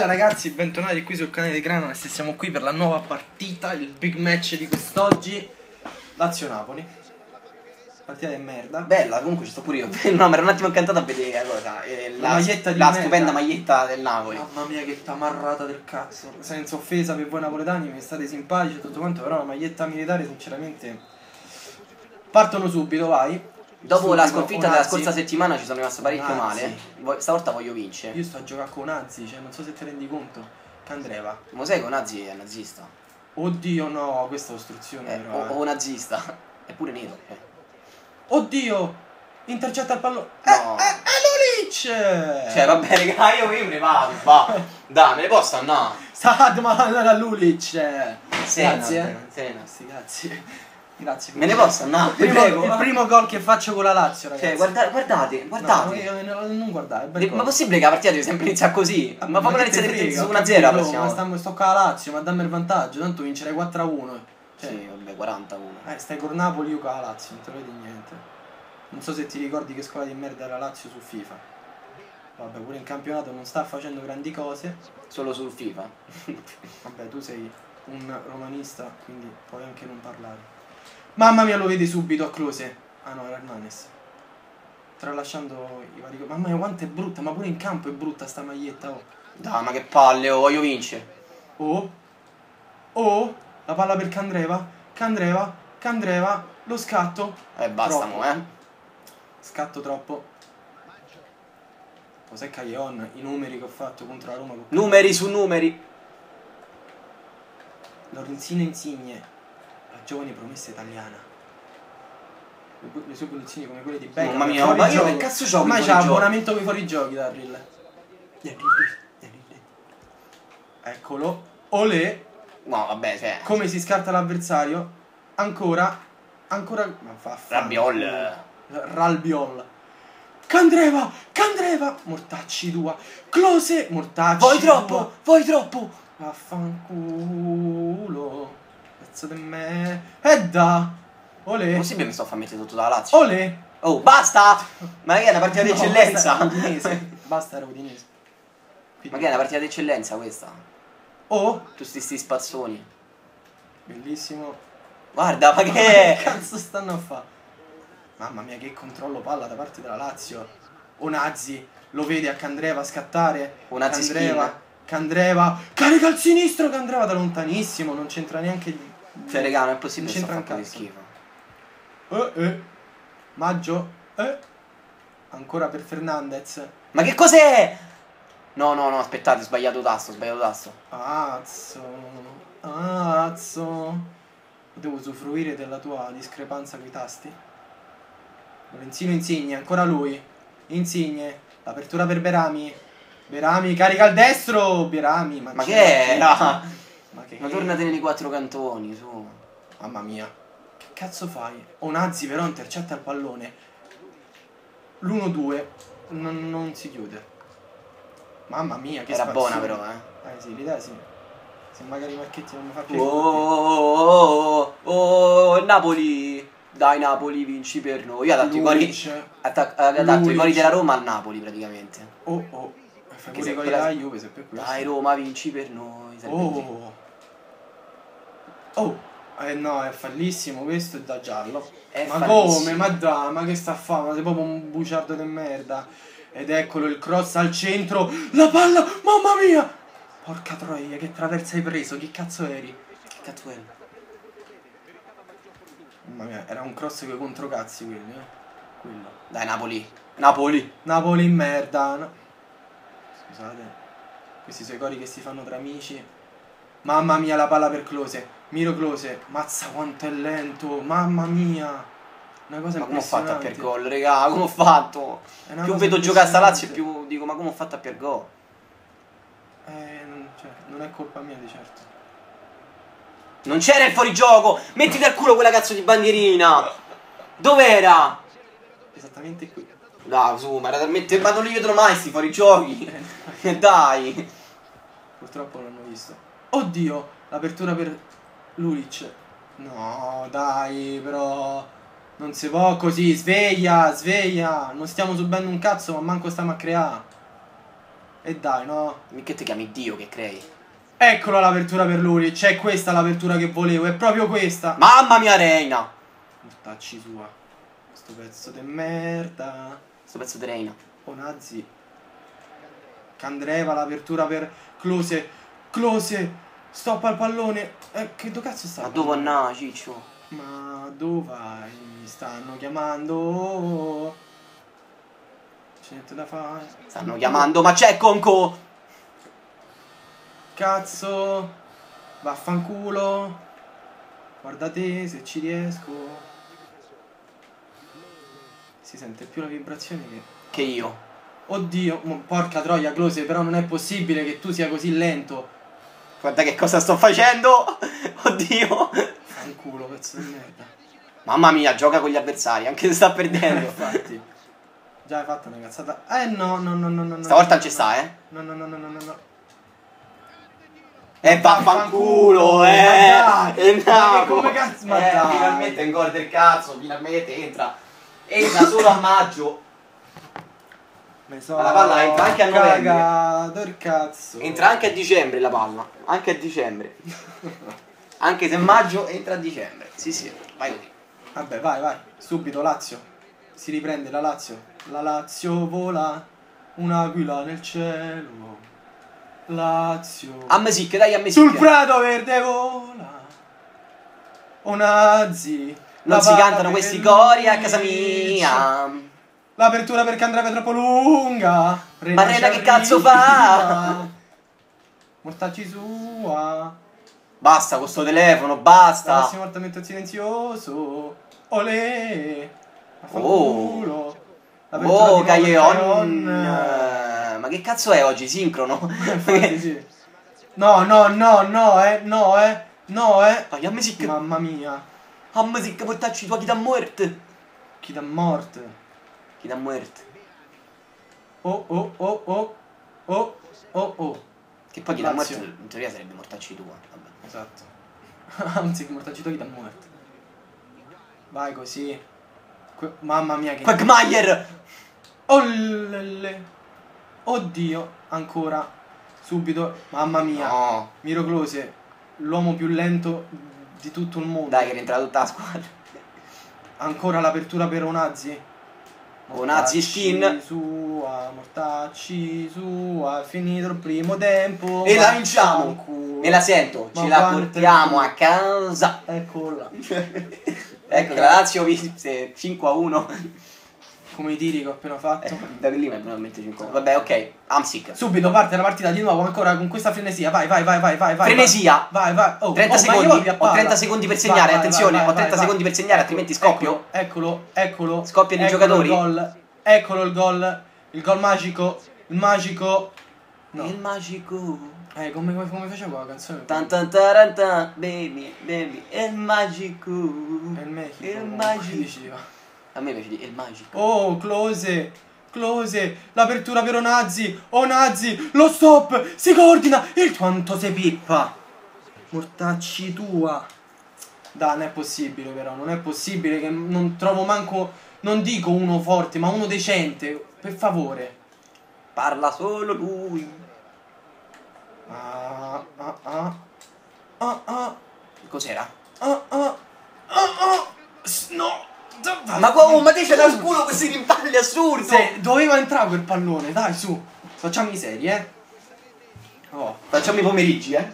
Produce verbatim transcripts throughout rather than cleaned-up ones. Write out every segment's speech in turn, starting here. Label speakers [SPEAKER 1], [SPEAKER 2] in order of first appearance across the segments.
[SPEAKER 1] Bella ragazzi, bentornati qui sul canale di Granones e siamo qui per la nuova partita, il big match di quest'oggi, Lazio-Napoli. Partita di merda.
[SPEAKER 2] Bella, comunque ci sto pure io. No, mi ero un attimo incantato a vedere la cosa. eh,
[SPEAKER 1] La
[SPEAKER 2] La,
[SPEAKER 1] maglietta di
[SPEAKER 2] la
[SPEAKER 1] merda.
[SPEAKER 2] stupenda maglietta del Napoli.
[SPEAKER 1] Mamma mia che tamarrata del cazzo. Senza offesa per voi napoletani, mi state simpatici e tutto quanto, però la maglietta militare sinceramente... Partono subito, vai.
[SPEAKER 2] Dopo
[SPEAKER 1] Subito,
[SPEAKER 2] la sconfitta della
[SPEAKER 1] Onazzi.
[SPEAKER 2] scorsa settimana ci sono rimasto parecchio
[SPEAKER 1] Onazzi.
[SPEAKER 2] male. Vo- Stavolta voglio vincere.
[SPEAKER 1] Io sto a giocare con Nazzi, cioè non so se ti rendi conto. Candreva.
[SPEAKER 2] Ma sai che Onazzi è nazista?
[SPEAKER 1] Oddio no, questa è ostruzione
[SPEAKER 2] Eh,
[SPEAKER 1] però.
[SPEAKER 2] o,
[SPEAKER 1] eh.
[SPEAKER 2] o nazista. È pure nero. eh.
[SPEAKER 1] Oddio! Intercetta il pallone.
[SPEAKER 2] No.
[SPEAKER 1] Eh, eh, è Lulic!
[SPEAKER 2] Cioè, vabbè, raga, io, io me ne vado. Va. Dai, me ne posso andare.
[SPEAKER 1] Sadman era Lulic!
[SPEAKER 2] Sena,
[SPEAKER 1] Grazie.
[SPEAKER 2] Sena.
[SPEAKER 1] Sì, grazie. Grazie.
[SPEAKER 2] Me ne posso andare?
[SPEAKER 1] Il primo,
[SPEAKER 2] Prego.
[SPEAKER 1] il primo gol che faccio con la Lazio, ragazzi.
[SPEAKER 2] Cioè, guarda, guardate, guardate.
[SPEAKER 1] No, no, no, non guardare, è bel
[SPEAKER 2] De-
[SPEAKER 1] gol.
[SPEAKER 2] ma possibile che la partita deve sempre iniziare così?
[SPEAKER 1] Ah,
[SPEAKER 2] Ma fammi
[SPEAKER 1] che te
[SPEAKER 2] iniziare
[SPEAKER 1] frega,
[SPEAKER 2] su
[SPEAKER 1] ho
[SPEAKER 2] uno a zero la
[SPEAKER 1] capito,
[SPEAKER 2] prossima
[SPEAKER 1] ma
[SPEAKER 2] volta.
[SPEAKER 1] stiamo- sto con la Lazio, ma dammi il vantaggio, tanto vincerei quattro a uno. Cioè,
[SPEAKER 2] Sì, vabbè, quaranta a uno.
[SPEAKER 1] eh, stai con Napoli, io con la Lazio, non te vedi niente. Non so se ti ricordi che squadra di merda era la Lazio su FIFA. Vabbè, pure in campionato non sta facendo grandi cose.
[SPEAKER 2] Solo sul FIFA.
[SPEAKER 1] Vabbè, tu sei un romanista, quindi puoi anche non parlare. Mamma mia, lo vedi subito a Close. Ah no, era Hernanes. Tralasciando i vari... Mamma mia, quanto è brutta, ma pure in campo è brutta sta maglietta, oh.
[SPEAKER 2] Dai, ma che palle, oh, voglio vincere.
[SPEAKER 1] Oh, oh, la palla per Candreva, Candreva, Candreva, lo scatto.
[SPEAKER 2] Eh, basta,
[SPEAKER 1] Troppo.
[SPEAKER 2] mo, eh.
[SPEAKER 1] Scatto troppo. Cos'è Caglion? I numeri che ho fatto contro la Roma. con-
[SPEAKER 2] Numeri su numeri.
[SPEAKER 1] Lorenzino Insigne, la giovane promessa italiana. Le, bu- le sue punizioni come quelle di Beckham.
[SPEAKER 2] Mamma mia,
[SPEAKER 1] fuori
[SPEAKER 2] ma io
[SPEAKER 1] gioco.
[SPEAKER 2] che cazzo gioco
[SPEAKER 1] Ormai
[SPEAKER 2] in
[SPEAKER 1] c'ha
[SPEAKER 2] fuorigioco?
[SPEAKER 1] abbonamento con i fuorigiochi Darryl. Eccolo. Olè.
[SPEAKER 2] No, vabbè, cioè.
[SPEAKER 1] Come si scarta l'avversario. Ancora. Ancora. Ma fa
[SPEAKER 2] Rabiol.
[SPEAKER 1] Ralbiol. Candreva. Candreva. Mortacci tua. Close. Mortacci.
[SPEAKER 2] Vuoi
[SPEAKER 1] tua.
[SPEAKER 2] troppo? Vuoi troppo?
[SPEAKER 1] Vaffanculo. Pezzo di me. E da. Olè.
[SPEAKER 2] Possibile mi sto a far mettere tutto dalla Lazio?
[SPEAKER 1] Olè.
[SPEAKER 2] Oh, basta! Ma che è una partita
[SPEAKER 1] No,
[SPEAKER 2] d'eccellenza?
[SPEAKER 1] Basta, era Udinese. Basta, era Udinese.
[SPEAKER 2] Ma che è una partita d'eccellenza questa?
[SPEAKER 1] Oh.
[SPEAKER 2] Tu sti sti spazzoni.
[SPEAKER 1] Bellissimo.
[SPEAKER 2] Guarda, ma
[SPEAKER 1] Che
[SPEAKER 2] che è?
[SPEAKER 1] cazzo stanno a fare? Mamma mia, che controllo palla da parte della Lazio. Onazzi lo vede a Candreva scattare.
[SPEAKER 2] Onazzi
[SPEAKER 1] Candreva.
[SPEAKER 2] skin.
[SPEAKER 1] Candreva. Carica al sinistro. Candreva da lontanissimo. Non c'entra neanche.
[SPEAKER 2] Cioè, raga, non è possibile
[SPEAKER 1] Non
[SPEAKER 2] sto
[SPEAKER 1] c'entra
[SPEAKER 2] a
[SPEAKER 1] un
[SPEAKER 2] fare schifo.
[SPEAKER 1] Eh, eh. Maggio. Eh. Ancora per Fernandez.
[SPEAKER 2] Ma che cos'è? No, no, no, aspettate, ho sbagliato tasto, ho sbagliato tasto.
[SPEAKER 1] Azzo. Azzo. Devo usufruire della tua discrepanza coi tasti. Lorenzino Insigne, ancora lui. Insigne. L'apertura per Berami. Berami carica al destro. Berami. Ma,
[SPEAKER 2] Ma
[SPEAKER 1] c'è-
[SPEAKER 2] che era?
[SPEAKER 1] Ma che
[SPEAKER 2] Ma tornate nei quattro cantoni, su.
[SPEAKER 1] Mamma mia. Che cazzo fai? Onazzi però intercetta il pallone. L'uno due non, non si chiude. Mamma mia, che
[SPEAKER 2] Era
[SPEAKER 1] spazione.
[SPEAKER 2] buona però, eh.
[SPEAKER 1] Eh sì, l'idea sì. Se magari Marchetti non mi fa più.
[SPEAKER 2] Oh, oh, oh, oh, oh, Napoli. Dai Napoli, vinci per noi. Io ho dato i cori.
[SPEAKER 1] Lulic.
[SPEAKER 2] attac- Ha dato i
[SPEAKER 1] Lulic.
[SPEAKER 2] cori della Roma al Napoli praticamente.
[SPEAKER 1] Oh oh. Fai
[SPEAKER 2] Che
[SPEAKER 1] pure
[SPEAKER 2] se
[SPEAKER 1] i gol
[SPEAKER 2] quella-
[SPEAKER 1] della Juve se per questo.
[SPEAKER 2] Dai Roma, vinci per noi. Sarebbe così.
[SPEAKER 1] Oh. Oh. Eh no, è fallissimo questo e da giallo.
[SPEAKER 2] È
[SPEAKER 1] ma
[SPEAKER 2] fallissimo.
[SPEAKER 1] come? Ma dai, ma che sta a fare? Ma sei proprio un buciardo di merda. Ed eccolo il cross al centro. La palla, mamma mia! Porca troia, che traversa hai preso? Chi cazzo eri?
[SPEAKER 2] Che cazzo è?
[SPEAKER 1] Mamma mia, era un cross con i controcazzi quelli, eh. Quello.
[SPEAKER 2] Dai Napoli. Napoli.
[SPEAKER 1] Napoli in merda. No. Scusate. Questi sono i cori che si fanno tra amici. Mamma mia, la palla per Close. Miro Close. Mazza quanto è lento. Mamma mia. Una cosa
[SPEAKER 2] Ma come ho fatto a
[SPEAKER 1] impressionante.
[SPEAKER 2] per gol, regà? Come ho fatto?
[SPEAKER 1] È una
[SPEAKER 2] Più
[SPEAKER 1] cosa
[SPEAKER 2] vedo giocare sta Lazio
[SPEAKER 1] impressionante.
[SPEAKER 2] più dico ma come ho fatto a per gol?
[SPEAKER 1] Eh, non- cioè, non è colpa mia di certo.
[SPEAKER 2] Non c'era il fuorigioco! Mettiti al culo quella cazzo di bandierina! Dov'era?
[SPEAKER 1] Esattamente qui.
[SPEAKER 2] Dai, su, ma era talmente. Ma non li vedono mai sti fuorigiochi! Dai!
[SPEAKER 1] Purtroppo non l'hanno visto. Oddio, l'apertura per Lulic. No, dai, però non si può così. Sveglia, sveglia. Non stiamo subendo un cazzo, ma manco stiamo a creare. E dai, no?
[SPEAKER 2] Che ti chiami Dio che crei?
[SPEAKER 1] Eccola l'apertura per lui. C'è questa l'apertura che volevo. È proprio questa.
[SPEAKER 2] Mamma mia, Reina.
[SPEAKER 1] Mortacci sua. Sto pezzo di merda.
[SPEAKER 2] Sto pezzo di Reina.
[SPEAKER 1] Onazzi. Candreva l'apertura per Close. Close. Stoppa il pallone. Eh, che do cazzo sta?
[SPEAKER 2] Ma dove andà, Ciccio?
[SPEAKER 1] Ma dove vai? Stanno chiamando. C'è niente da fare.
[SPEAKER 2] Stanno chiamando, ma c'è Conco!
[SPEAKER 1] Cazzo. Vaffanculo. Guardate se ci riesco. Si sente più la vibrazione che...
[SPEAKER 2] Che io.
[SPEAKER 1] Oddio, mo- porca troia, Close, però non è possibile che tu sia così lento.
[SPEAKER 2] Guarda che cosa sto facendo! Oddio!
[SPEAKER 1] Fanculo, pezzo di merda.
[SPEAKER 2] Mamma mia, gioca con gli avversari, anche se sta perdendo.
[SPEAKER 1] Infatti. Già hai fatto una cazzata. Eh no, no, no, no, no.
[SPEAKER 2] Stavolta
[SPEAKER 1] no,
[SPEAKER 2] non ci sta, eh?
[SPEAKER 1] No, no, no, no, no, no, no.
[SPEAKER 2] E vaffanculo, eh!
[SPEAKER 1] Ma dai,
[SPEAKER 2] E
[SPEAKER 1] ma
[SPEAKER 2] no!
[SPEAKER 1] che come cazzo, ma
[SPEAKER 2] eh,
[SPEAKER 1] dai.
[SPEAKER 2] finalmente in gol del cazzo, finalmente entra. Entra solo a maggio.
[SPEAKER 1] Me so
[SPEAKER 2] Ma la palla entra anche a novembre.
[SPEAKER 1] cagato il cazzo.
[SPEAKER 2] Entra anche a dicembre la palla. Anche a dicembre. Anche se maggio entra a dicembre. Sì, sì, vai così.
[SPEAKER 1] Vabbè, vai, vai. Subito Lazio. Si riprende la Lazio. La Lazio vola. Un'aquila nel cielo. Lazio.
[SPEAKER 2] A Mesic, dai a Mesic.
[SPEAKER 1] Sul prato verde vola. Onazzi.
[SPEAKER 2] Non si cantano questi cori a casa mia.
[SPEAKER 1] L'apertura perché andrebbe troppo lunga.
[SPEAKER 2] Ma Rena che cazzo fa?
[SPEAKER 1] Mortacci sua.
[SPEAKER 2] Basta con sto telefono,
[SPEAKER 1] La
[SPEAKER 2] basta.
[SPEAKER 1] prossima volta metto il silenzioso. Olè.
[SPEAKER 2] Oh.
[SPEAKER 1] L'apertura
[SPEAKER 2] Oh,
[SPEAKER 1] di
[SPEAKER 2] Caglion.
[SPEAKER 1] Caglion.
[SPEAKER 2] Ma che cazzo è oggi? Sincrono?
[SPEAKER 1] Infatti, sì. No, no, no, no, eh, no, eh, no, eh.
[SPEAKER 2] Dai, a Mesic.
[SPEAKER 1] Mamma mia.
[SPEAKER 2] A Mesic, portacci tua chi da morte.
[SPEAKER 1] Chi da morte.
[SPEAKER 2] Chi da morte.
[SPEAKER 1] Oh, oh, oh, oh, oh, oh, oh.
[SPEAKER 2] Che poi chi da morte
[SPEAKER 1] Lazio.
[SPEAKER 2] in teoria sarebbe mortacci tua. Vabbè.
[SPEAKER 1] Esatto. Anzi, che mortacci chi da morte. Vai così. Que Mamma mia che...
[SPEAKER 2] Quagmire.
[SPEAKER 1] Ollele. Oddio, ancora. Subito. Mamma mia.
[SPEAKER 2] No.
[SPEAKER 1] Miro Close, l'uomo più lento di tutto il mondo.
[SPEAKER 2] Dai che rientra tutta la squadra.
[SPEAKER 1] Ancora l'apertura per Onazzi.
[SPEAKER 2] Onazzi skin.
[SPEAKER 1] Sua, mortacci sua, è finito il primo tempo.
[SPEAKER 2] E la
[SPEAKER 1] va
[SPEAKER 2] vinciamo.
[SPEAKER 1] in culo.
[SPEAKER 2] Me la sento.
[SPEAKER 1] Ma
[SPEAKER 2] Ce la
[SPEAKER 1] quante-
[SPEAKER 2] portiamo a casa.
[SPEAKER 1] Eccola.
[SPEAKER 2] Ecco che la Lazio vinse cinque a uno.
[SPEAKER 1] Come i tiri che ho appena fatto.
[SPEAKER 2] Eh, da lì ma veramente cinque a uno. Vabbè, ok. Amsic.
[SPEAKER 1] Subito parte la partita di nuovo ancora con questa frenesia. Vai, vai, vai, vai, vai, vai.
[SPEAKER 2] Frenesia.
[SPEAKER 1] Vai, vai. Oh,
[SPEAKER 2] trenta
[SPEAKER 1] oh,
[SPEAKER 2] secondi.
[SPEAKER 1] ma io via
[SPEAKER 2] Ho
[SPEAKER 1] palla.
[SPEAKER 2] trenta secondi per segnare,
[SPEAKER 1] Vai, vai,
[SPEAKER 2] attenzione,
[SPEAKER 1] vai,
[SPEAKER 2] ho
[SPEAKER 1] vai,
[SPEAKER 2] trenta
[SPEAKER 1] vai,
[SPEAKER 2] secondi
[SPEAKER 1] vai.
[SPEAKER 2] per segnare, altrimenti scoppio.
[SPEAKER 1] Eccolo, eccolo.
[SPEAKER 2] Scoppia di
[SPEAKER 1] eccolo
[SPEAKER 2] giocatori.
[SPEAKER 1] Il gol. Eccolo il gol. Il gol magico. Il magico. No.
[SPEAKER 2] Il magico.
[SPEAKER 1] Eh, come, come, come faceva la canzone?
[SPEAKER 2] Tan tan taran tan, baby, baby, è il magico.
[SPEAKER 1] È il Mexico.
[SPEAKER 2] Il
[SPEAKER 1] come
[SPEAKER 2] magico.
[SPEAKER 1] diceva.
[SPEAKER 2] A me piace dire il magico.
[SPEAKER 1] Oh, Close. Close. L'apertura per Onazzi. Onazzi. Lo stop. Si coordina. Il quanto sei pippa. Mortacci tua. Dai, non è possibile però. Non è possibile che non trovo manco... Non dico uno forte, ma uno decente. Per favore.
[SPEAKER 2] Parla solo lui.
[SPEAKER 1] Ah, ah, ah. Ah, ah.
[SPEAKER 2] Cos'era?
[SPEAKER 1] Ah, ah. Ah, ah. S- No.
[SPEAKER 2] Ma qua, oh, ma te c'è da scudo questi rimpalli assurdo.
[SPEAKER 1] Se doveva entrare quel pallone, dai, su. Facciamo i seri, eh. Oh.
[SPEAKER 2] Facciamo i pomeriggi, eh.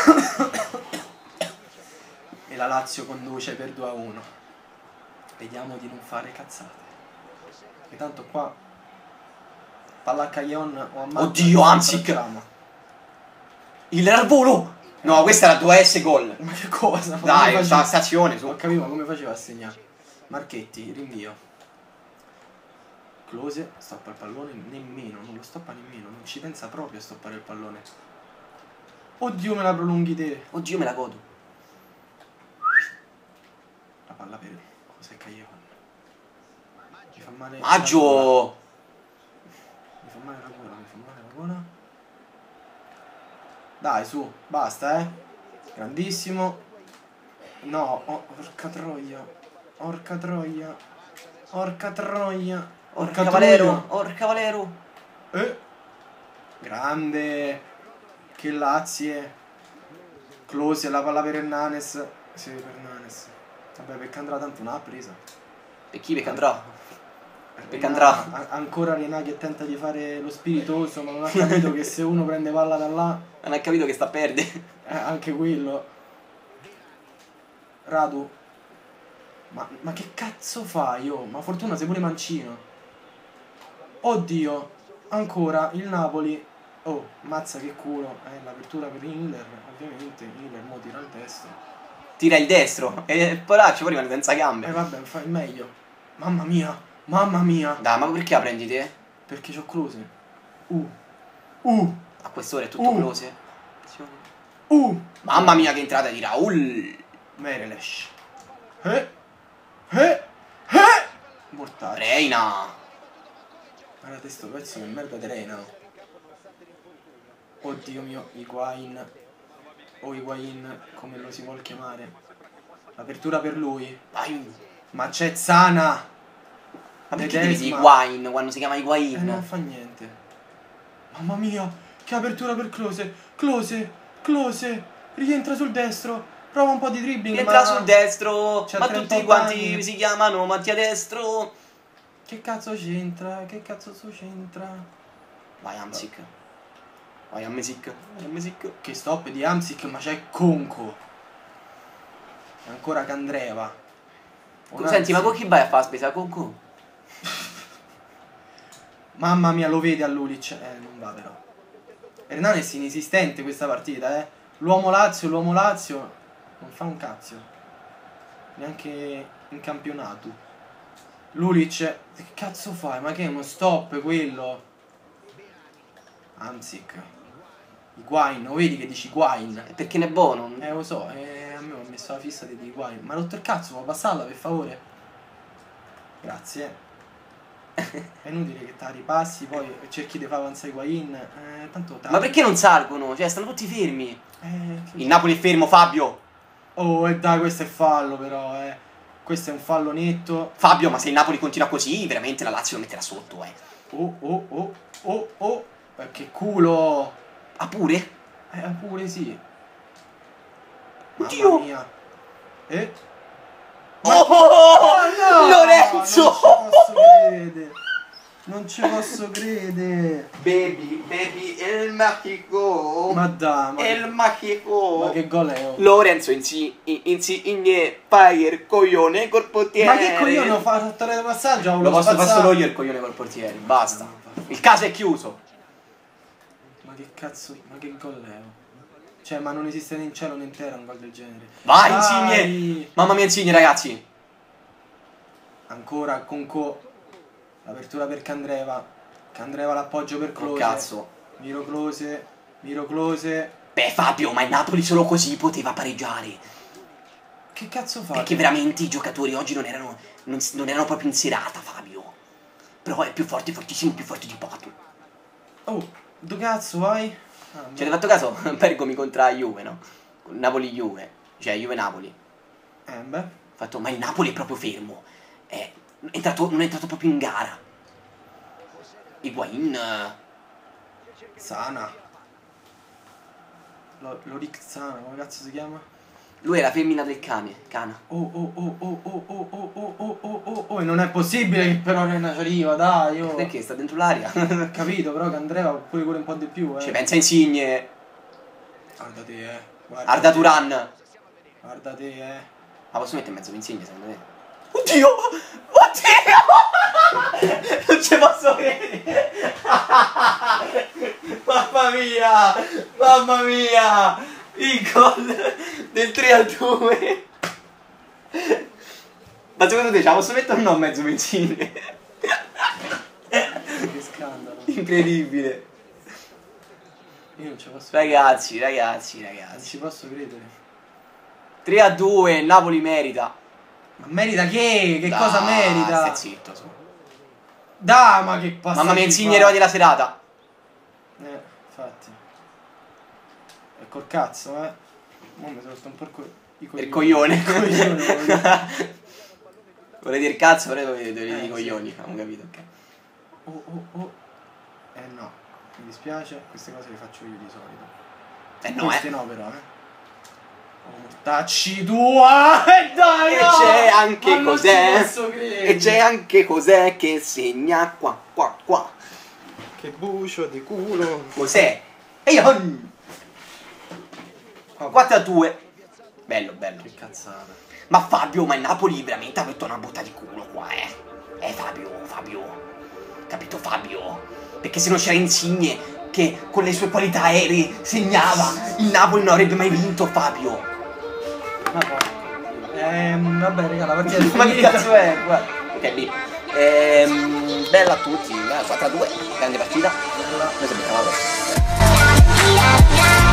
[SPEAKER 1] E la Lazio conduce per due a uno. Vediamo di non fare cazzate. E tanto qua palla a Caglion o a Mazza.
[SPEAKER 2] Oddio, Amsic. Il Rarbolo. No, questa era due S gol.
[SPEAKER 1] Ma che cosa? Ma
[SPEAKER 2] Dai,
[SPEAKER 1] come
[SPEAKER 2] sta
[SPEAKER 1] faceva-
[SPEAKER 2] stazione su.
[SPEAKER 1] Non capivo ma come faceva a segnare. Marchetti, rinvio. Close, stoppa il pallone, nemmeno, non lo stoppa nemmeno, non ci pensa proprio a stoppare il pallone. Oddio, me la prolunghi te.
[SPEAKER 2] Oddio, me la godo.
[SPEAKER 1] La palla per... Cos'è Caglion? Mi fa male...
[SPEAKER 2] Maggio.
[SPEAKER 1] Mi fa male la gola, mi fa male la gola. Dai, su, basta, eh. Grandissimo. No, oh, porca troia. Porca troia. Porca troia.
[SPEAKER 2] Orca Valero. Orca Valero.
[SPEAKER 1] Eh? Grande. Che Lazie. Close la palla per Hernanes. Sì, per Hernanes. Vabbè, perché andrà tanto non ha presa.
[SPEAKER 2] Per chi? Perché andrà? Perché
[SPEAKER 1] Rena-
[SPEAKER 2] andrà?
[SPEAKER 1] a- ancora Renà che tenta di fare lo spiritoso, ma non ha capito che se uno prende palla da là,
[SPEAKER 2] Non hai capito che sta a perdere.
[SPEAKER 1] eh, anche quello. Radu. Ma, ma che cazzo fai, oh? Ma fortuna sei pure mancino. Oddio. Ancora il Napoli. Oh, mazza che culo. Eh, l'apertura per Hiller, ovviamente. Hiller mo tira il destro.
[SPEAKER 2] Tira il destro. E Polaccio poi rimane senza
[SPEAKER 1] Eh
[SPEAKER 2] gambe.
[SPEAKER 1] vabbè, fa il meglio. Mamma mia. Mamma mia.
[SPEAKER 2] Dai, ma perché la prendi te?
[SPEAKER 1] Perché c'ho Close. Uh. Uh.
[SPEAKER 2] A quest'ora è tutto
[SPEAKER 1] Uh.
[SPEAKER 2] close.
[SPEAKER 1] Uh.
[SPEAKER 2] Mamma mia che entrata di Raul.
[SPEAKER 1] Merelesh. Eh. Eh. Eh. Mortale.
[SPEAKER 2] Reina.
[SPEAKER 1] Guardate sto pezzo che merda di Reina. Oddio mio, Higuain. O Higuain, come lo si vuol chiamare. Apertura per lui.
[SPEAKER 2] Vai.
[SPEAKER 1] Ma c'è Zana.
[SPEAKER 2] Ma perché devi
[SPEAKER 1] Ledesma.
[SPEAKER 2] Higuain quando si chiama
[SPEAKER 1] Eh,
[SPEAKER 2] Higuain?
[SPEAKER 1] non fa niente. Mamma mia, che apertura per Close. Close, Close. Rientra sul destro. Prova un po' di dribbling.
[SPEAKER 2] Entra
[SPEAKER 1] ma...
[SPEAKER 2] sul destro.
[SPEAKER 1] c'ha
[SPEAKER 2] Ma
[SPEAKER 1] trentotto
[SPEAKER 2] tutti quanti
[SPEAKER 1] anni.
[SPEAKER 2] si chiamano Mattia Destro.
[SPEAKER 1] Che cazzo c'entra? Che cazzo c'entra?
[SPEAKER 2] Vai Amsic. Vai Amsic. Vai Amsic.
[SPEAKER 1] Che stop di Amsic, ma c'è Conco. E ancora Candreva.
[SPEAKER 2] Senti, ma con chi vai a fare la spesa? Con con?
[SPEAKER 1] Mamma mia, lo vede a Lulic. Eh, non va però. Hernanes inesistente questa partita, eh. L'uomo Lazio, l'uomo Lazio non fa un cazzo. Neanche in campionato. Lulic, che cazzo fai? Ma che è uno stop quello? Amsic. Higuain, lo vedi che dici Higuain?
[SPEAKER 2] Perché ne è buono.
[SPEAKER 1] Eh lo so, eh, a me ho messo la fissa di Higuain. Ma rotto il cazzo, può passarla per favore? Grazie. È inutile che te la ripassi, poi cerchi di fare avanzare Higuain. Eh, tanto
[SPEAKER 2] Ma perché non salgono? Cioè, stanno tutti fermi.
[SPEAKER 1] Eh, che-
[SPEAKER 2] Il Napoli è fermo, Fabio.
[SPEAKER 1] Oh, e dai, questo è fallo però, eh. Questo è un fallo netto.
[SPEAKER 2] Fabio, ma se il Napoli continua così, veramente la Lazio lo metterà sotto, eh.
[SPEAKER 1] Oh, oh, oh, oh, oh. Eh, che culo.
[SPEAKER 2] Ah, pure?
[SPEAKER 1] Eh, pure sì.
[SPEAKER 2] Oddio.
[SPEAKER 1] Mamma mia. Eh?
[SPEAKER 2] Oh, oh, oh,
[SPEAKER 1] no!
[SPEAKER 2] Lorenzo!
[SPEAKER 1] Non ci posso credere. Non ci posso credere.
[SPEAKER 2] Baby, baby, il Mexico.
[SPEAKER 1] Ma dai, ma,
[SPEAKER 2] Il Mexico.
[SPEAKER 1] ma che gol è? Oh?
[SPEAKER 2] Lorenzo insi, insigne, Fire, coglione, col portiere.
[SPEAKER 1] Ma che coglione ho fatto il passaggio? Ho
[SPEAKER 2] Lo posso fare
[SPEAKER 1] spazzato.
[SPEAKER 2] solo io il coglione col portiere, basta. Il caso è chiuso.
[SPEAKER 1] Ma che cazzo, ma che gol è? Oh? Cioè, ma non esiste né in cielo né in terra un gol del genere.
[SPEAKER 2] Vai,
[SPEAKER 1] Vai!
[SPEAKER 2] Insigne. Mamma mia, Insigne, ragazzi.
[SPEAKER 1] Ancora Conco. L'apertura per Candreva. Candreva l'appoggio per
[SPEAKER 2] Oh,
[SPEAKER 1] Close.
[SPEAKER 2] cazzo.
[SPEAKER 1] Miro Close. Miro Close.
[SPEAKER 2] Beh, Fabio, ma il Napoli solo così poteva pareggiare.
[SPEAKER 1] Che cazzo fa?
[SPEAKER 2] Perché veramente i giocatori oggi non erano, non, non erano proprio in serata, Fabio. Però è più forte, fortissimo, più forte di Pato.
[SPEAKER 1] Oh, dove cazzo vai? Ah,
[SPEAKER 2] Ci avete fatto caso? Bergomi contro la Juve, no? Napoli-Juve. Cioè, Juve-Napoli.
[SPEAKER 1] Eh beh.
[SPEAKER 2] Ho fatto, ma il Napoli è proprio fermo. È entrato, non è entrato proprio in gara. Higuain.
[SPEAKER 1] Sana. Lo, Lorik Sana, come cazzo si chiama?
[SPEAKER 2] Lui è la femmina del cane. Cana.
[SPEAKER 1] Oh oh oh oh oh oh oh oh oh oh oh oh e non è possibile che però non ci arriva, dai, oh.
[SPEAKER 2] Perché sta dentro l'aria?
[SPEAKER 1] Capito, però che Andrea pure pure un po' di più, eh.
[SPEAKER 2] Cioè, pensa Insigne.
[SPEAKER 1] Guarda te, eh. Guarda
[SPEAKER 2] Arda
[SPEAKER 1] te.
[SPEAKER 2] Turan.
[SPEAKER 1] Guarda te, eh.
[SPEAKER 2] Ma posso mettere in mezzo Insigne, secondo te? Oddio! Oddio! Non ci posso credere! Mamma mia! Mamma mia! Il gol del tre a due! Ma secondo te ce la posso mettere o no in mezzo Insigne?
[SPEAKER 1] Che scandalo.
[SPEAKER 2] Incredibile!
[SPEAKER 1] Io non ci posso
[SPEAKER 2] Ragazzi, ragazzi,
[SPEAKER 1] Non
[SPEAKER 2] ragazzi.
[SPEAKER 1] ci posso credere.
[SPEAKER 2] tre a due, Napoli merita.
[SPEAKER 1] Ma merita che? Che
[SPEAKER 2] Dai,
[SPEAKER 1] cosa merita?
[SPEAKER 2] Stai zitto, su.
[SPEAKER 1] Dai, ma che passa.
[SPEAKER 2] Mamma mia, Insigne eroe della serata.
[SPEAKER 1] Eh, infatti. E col cazzo, eh. Mo mi sono sto un po' il, co- i
[SPEAKER 2] Il
[SPEAKER 1] coglioni.
[SPEAKER 2] coglione.
[SPEAKER 1] Il coglione, voglio dire.
[SPEAKER 2] Vorrei dire cazzo, però dovevi dire
[SPEAKER 1] Eh,
[SPEAKER 2] i
[SPEAKER 1] sì.
[SPEAKER 2] coglioni. Abbiamo capito, ok.
[SPEAKER 1] Oh, oh, oh. Eh no. Mi dispiace, queste cose le faccio io di solito.
[SPEAKER 2] Eh no,
[SPEAKER 1] Queste
[SPEAKER 2] eh.
[SPEAKER 1] no però, eh. Oh, mortacci tua! E dai,
[SPEAKER 2] E
[SPEAKER 1] no!
[SPEAKER 2] c'è anche
[SPEAKER 1] Ma non
[SPEAKER 2] cos'è?
[SPEAKER 1] ci posso credere.
[SPEAKER 2] E c'è anche cos'è che segna qua, qua, qua.
[SPEAKER 1] Che bucio di culo.
[SPEAKER 2] Cos'è? E io... quattro a due. Bello, bello.
[SPEAKER 1] Che cazzata.
[SPEAKER 2] Ma Fabio, ma il Napoli veramente ha avuto una botta di culo qua, eh. Eh, Fabio, Fabio. Capito, Fabio? Perché se non c'era Insigne che con le sue qualità aeree segnava, il Napoli non avrebbe mai vinto, Fabio.
[SPEAKER 1] Ma poi. Ehm, vabbè, raga, la partita è
[SPEAKER 2] Ma che
[SPEAKER 1] finita.
[SPEAKER 2] cazzo è? Guarda. Ok, B. Ehm, bella a tutti, quattro a due, grande partita. Noi siamo alla prossima.